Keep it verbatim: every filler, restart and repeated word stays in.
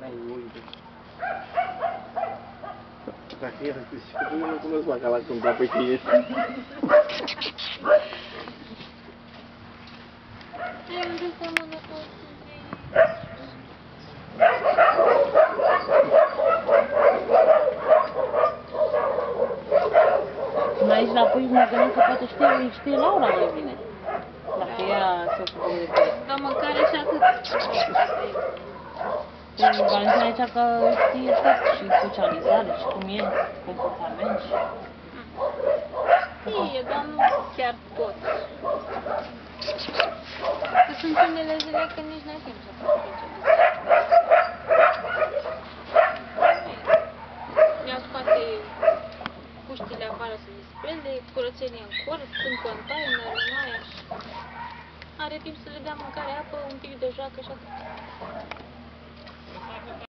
Ai, uite. Dacă e răzut și că nu cunosc mă, ca la câmpla pe tine. Ai unde seamănă cu Aici la pui mă gândesc că poate știe, știe Laura mai bine. Dacă ea se ocupă de pe. dar măcar și atât. Valentina zicea că știe tot și socializare și cum e, comportament și... Știe, dar nu chiar tot. Că sunt unele zile că nici n-ai timp să faci socializare. Ea scoate puștile afară să le sprinde, curățenie în corp, în container, în aia și... Are timp să le dea mâncare, apă, un pic de joacă și atât.